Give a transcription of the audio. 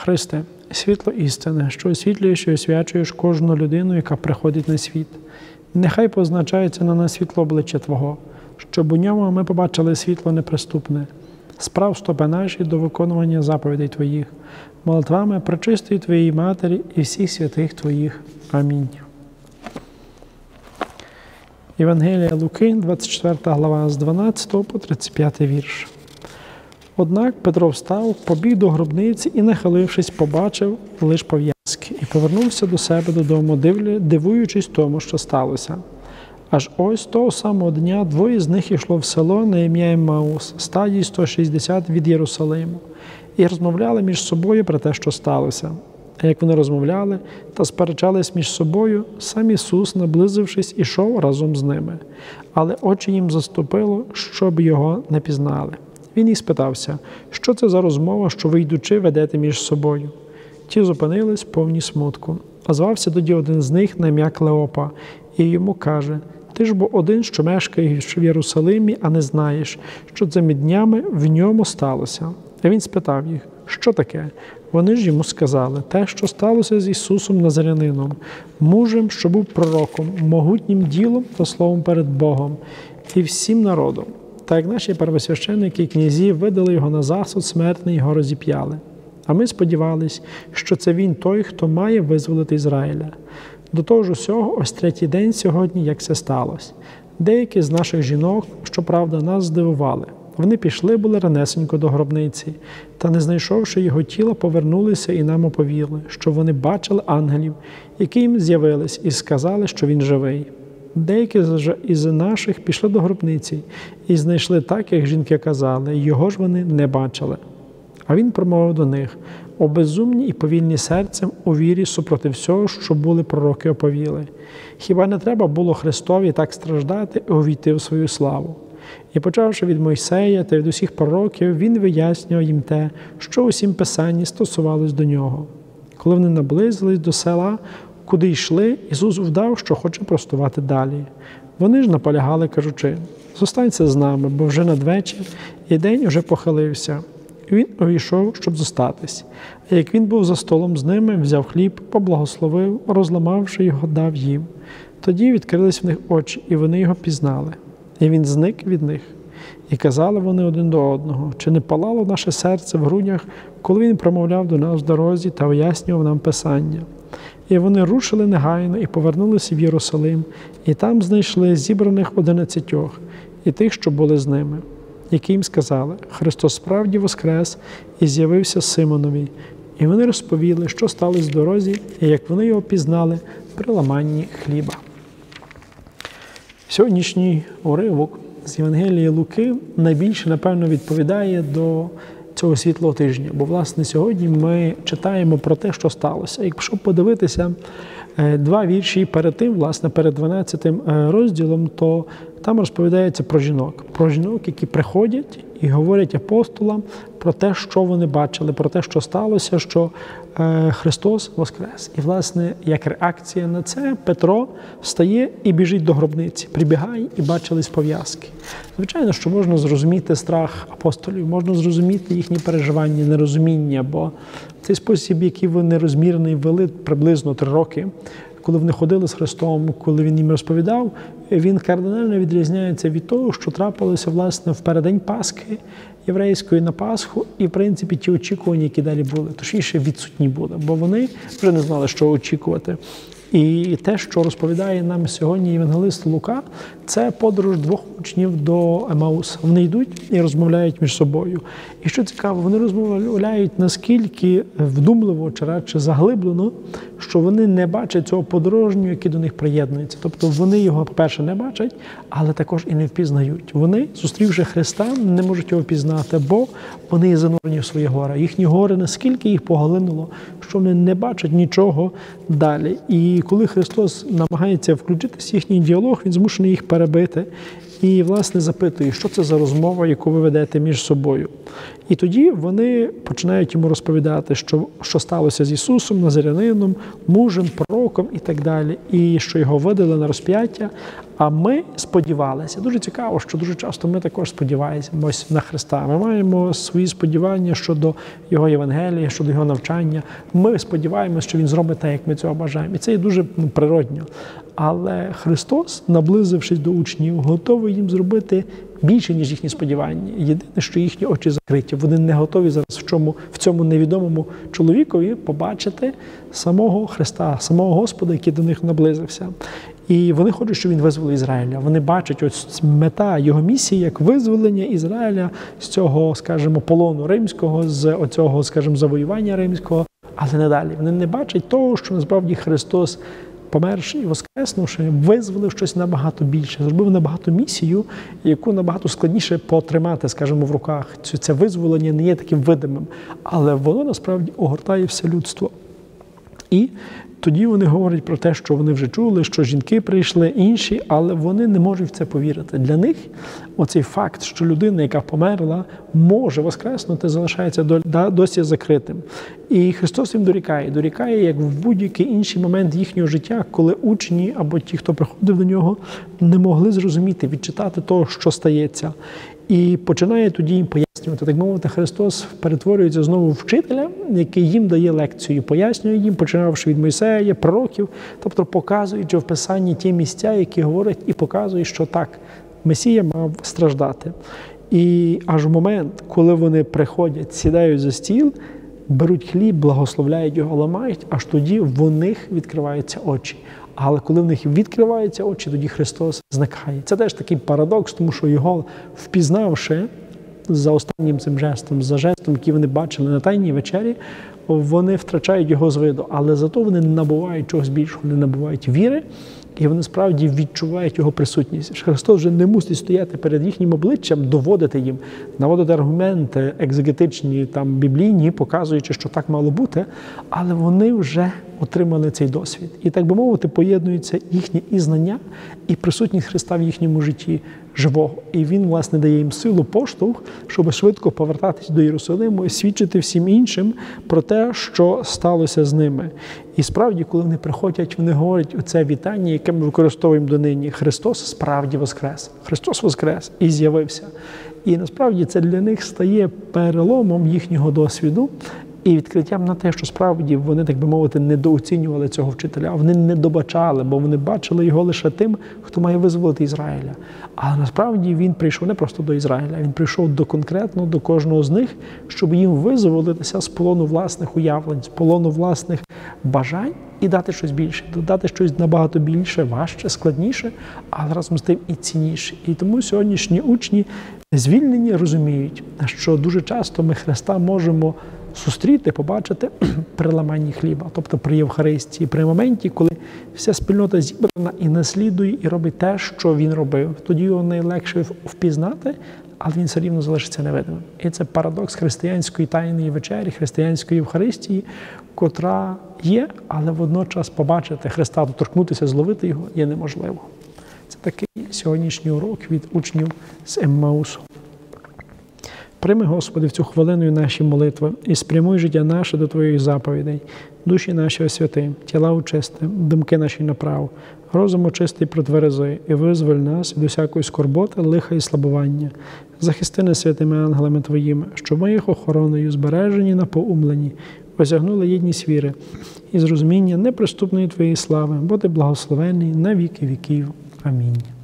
Христе, світло істини, що освітлюєш і освячуєш кожну людину, яка приходить на світ. Нехай позначається на нас світло обличчя Твого, щоб у ньому ми побачили світло неприступне. Справ стопи наші до виконування заповідей Твоїх, молитвами пречистої Твоєї Матері і всіх святих Твоїх. Амінь. Євангелія Луки, 24 глава, з 12 по 35 вірш. Однак Петро встав, побіг до гробниці і, нахилившись, побачив лиш пов'язки і повернувся до себе додому, дивуючись тому, що сталося. Аж ось того самого дня двоє з них йшло в село на ім'я Еммаус, стадії 160 від Єрусалиму, і розмовляли між собою про те, що сталося. А як вони розмовляли та сперечались між собою, сам Ісус, наблизившись, ішов разом з ними. Але очі їм заступило, щоб його не пізнали. Він їх спитався, що це за розмова, що ви, йдучи, ведете між собою? Ті зупинились повні смутку. А звався тоді один з них на ім'я Клеопа, і йому каже: «Ти ж бо один, що мешкаєш в Єрусалимі, а не знаєш, що цими днями в ньому сталося». А він спитав їх, що таке? Вони ж йому сказали, те, що сталося з Ісусом Назарянином, мужем, що був пророком, могутнім ділом та словом перед Богом і всім народом. Так як наші первосвященники і князі видали його на засуд смертний, його розіп'яли. А ми сподівались, що це він той, хто має визволити Ізраїля. До того ж усього, ось третій день сьогодні, як це сталося. Деякі з наших жінок, щоправда, нас здивували. Вони пішли були ранесенько до гробниці, та, не знайшовши його тіла, повернулися і нам оповіли, що вони бачили ангелів, які їм з'явились, і сказали, що він живий. Деякі ж із наших пішли до гробниці і знайшли так, як жінки казали, його ж вони не бачили. А він промовив до них: «О безумні і повільні серцем у вірі супроти всього, що були пророки оповіли. Хіба не треба було Христові так страждати і увійти в свою славу?» І почавши від Мойсея та від усіх пророків, він вияснював їм те, що у всім Писанні стосувалось до нього. Коли вони наблизились до села, куди йшли, Ісус вдав, що хоче простувати далі. Вони ж наполягали, кажучи: «Зостанься з нами, бо вже надвечір, і день уже похилився». І він увійшов, щоб зостатись. А як він був за столом з ними, взяв хліб, поблагословив, розламавши його, дав їм. Тоді відкрились в них очі, і вони його пізнали. І він зник від них. І казали вони один до одного: «Чи не палало наше серце в грудях, коли він промовляв до нас в дорозі та уяснював нам Писання?» І вони рушили негайно і повернулися в Єрусалим, і там знайшли зібраних 11 і тих, що були з ними, які їм сказали: «Христос справді воскрес і з'явився Симонові». І вони розповіли, що сталося в дорозі, і як вони його пізнали при ламанні хліба. Сьогоднішній уривок з Євангелії Луки найбільше, напевно, відповідає до цього світлого тижня. Бо, власне, сьогодні ми читаємо про те, що сталося. Якщо подивитися два вірші перед тим, власне, перед 12 розділом, то там розповідається про жінок. Про жінок, які приходять і говорять апостолам про те, що вони бачили, про те, що сталося, що Христос воскрес. І, власне, як реакція на це, Петро встає і біжить до гробниці, прибігає і бачились пов'язки. Звичайно, що можна зрозуміти страх апостолів, можна зрозуміти їхні переживання, нерозуміння, бо цей спосіб, який вони розмірний вели приблизно 3 роки, коли вони ходили з Христом, коли він їм розповідав, він кардинально відрізняється від того, що трапилося, власне, в переддень Пасхи єврейської на Пасху, і, в принципі, ті очікування, які далі були, точніше, відсутні були, бо вони вже не знали, що очікувати. І те, що розповідає нам сьогодні євангелист Лука, це подорож 2 учнів до Еммауса. Вони йдуть і розмовляють між собою. І що цікаво, вони розмовляють наскільки вдумливо чи радше заглиблено, що вони не бачать цього подорожнього, який до них приєднується. Тобто вони його, по-перше, не бачать, але також і не впізнають. Вони, зустрівши Христа, не можуть його впізнати, бо вони є занурені в своє горе. Їхні гори наскільки їх поглинуло, що вони не бачать нічого далі. І коли Христос намагається включитися в їхній діалог, він змушений їх перебити і, власне, запитує, що це за розмова, яку ви ведете між собою. І тоді вони починають йому розповідати, що сталося з Ісусом, Назарянином, мужем, пророком і так далі, і що його видали на розп'яття, А ми сподівалися. Дуже цікаво, що дуже часто ми також сподіваємося на Христа. Ми маємо свої сподівання щодо Його Євангелія, щодо Його навчання. Ми сподіваємося, що Він зробить так, як ми цього бажаємо. І це є дуже природньо. Але Христос, наблизившись до учнів, готовий їм зробити більше, ніж їхні сподівання. Єдине, що їхні очі закриті. Вони не готові зараз в цьому невідомому чоловікові побачити самого Христа, самого Господа, який до них наблизився. І вони хочуть, щоб він визволив Ізраїля. Вони бачать ось мета його місії як визволення Ізраїля з цього, скажімо, полону римського, з оцього, скажімо, завоювання римського, але не далі. Вони не бачать того, що насправді Христос, померши і воскреснувши, визволив щось набагато більше, зробив набагато місію, яку набагато складніше потримати, скажімо, в руках. Це визволення не є таким видимим, але воно насправді огортає все людство. І тоді вони говорять про те, що вони вже чули, що жінки прийшли, інші, але вони не можуть в це повірити. Для них оцей факт, що людина, яка померла, може воскреснути, залишається досі закритим. І Христос їм дорікає, як в будь-який інший момент їхнього життя, коли учні або ті, хто приходив до нього, не могли зрозуміти, відчитати того, що стається. І починає тоді їм пояснювати. Так мовити, Христос перетворюється знову в вчителя, який їм дає лекцію, пояснює їм, починавши від Мойсея, пророків, тобто показуючи в Писанні ті місця, які говорять і показують, що так, Месія мав страждати. І аж в момент, коли вони приходять, сідають за стіл, беруть хліб, благословляють його, ламають, аж тоді в них відкриваються очі. Але коли в них відкриваються очі, тоді Христос зникає. Це теж такий парадокс, тому що його впізнавши за останнім цим жестом, за жестом, який вони бачили на Тайній вечері, вони втрачають його з виду. Але зато вони не набувають чогось більшого, вони набувають віри, і вони справді відчувають його присутність. Христос вже не мусить стояти перед їхнім обличчям, доводити їм, наводити аргументи екзегетичні, там, біблійні, показуючи, що так мало бути, але вони вже отримали цей досвід. І, так би мовити, поєднуються їхні і знання, і присутність Христа в їхньому житті живого. І Він, власне, дає їм силу, поштовх, щоб швидко повертатись до Єрусалиму і свідчити всім іншим про те, що сталося з ними. І справді, коли вони приходять, вони говорять оце вітання, яке ми використовуємо донині. Христос справді воскрес. Христос воскрес і з'явився. І насправді це для них стає переломом їхнього досвіду і відкриттям на те, що справді вони, так би мовити, недооцінювали цього вчителя, а вони не добачали, бо вони бачили його лише тим, хто має визволити Ізраїля. Але насправді він прийшов не просто до Ізраїля, він прийшов конкретно до кожного з них, щоб їм визволитися з полону власних уявлень, з полону власних бажань і дати щось більше, дати щось набагато більше, важче, складніше, але разом з тим і цінніше. І тому сьогоднішні учні звільнені розуміють, що дуже часто ми Христа можемо зустріти, побачити при ламанні хліба, тобто при Євхаристії, при моменті, коли вся спільнота зібрана і наслідує, і робить те, що він робив. Тоді його найлегше впізнати, але він все рівно залишиться невидимим. І це парадокс християнської Тайної вечері, християнської Євхаристії, котра є, але водночас побачити Христа, доторкнутися, зловити його є неможливо. Це такий сьогоднішній урок від учнів з Еммаусу. Прийми, Господи, в цю хвилину наші молитви і спрямуй життя наше до Твоїх заповідей, душі наші освяти, тіла очисти, думки наші направ, розум очистий протверези і визволь нас від усякої скорботи, лиха і слабування. Захисти нас святими ангелами Твоїми, щоб ми їх охороною збережені на поумлені, осягнули єдність віри і зрозуміння неприступної Твоєї слави, бо Ти благословений на віки віків. Амінь.